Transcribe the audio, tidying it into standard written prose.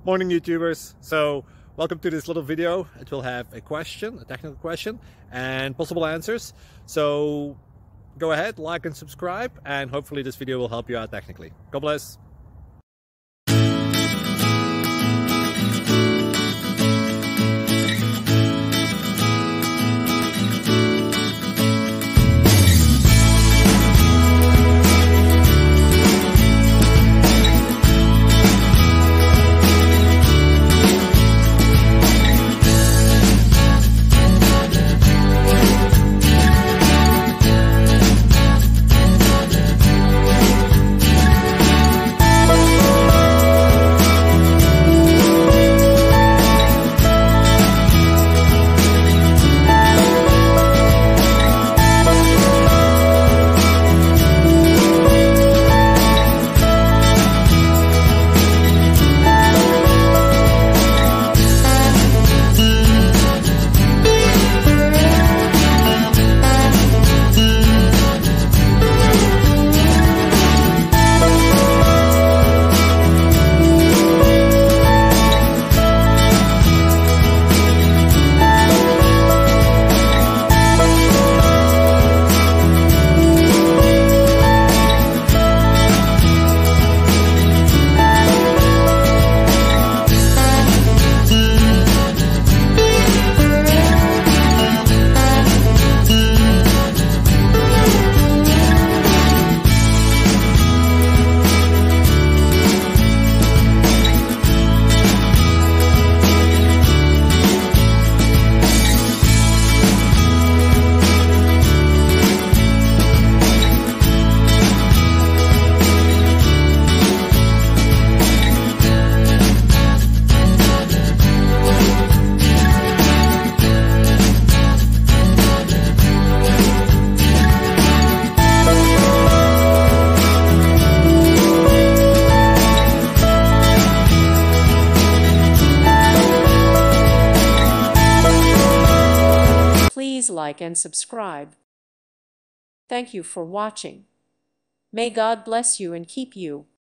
Morning YouTubers. So welcome to this little video. It will have a question, a technical question, and possible answers. So go ahead, like and subscribe, and hopefully this video will help you out technically. God bless. Please like and subscribe. Thank you for watching. May God bless you and keep you.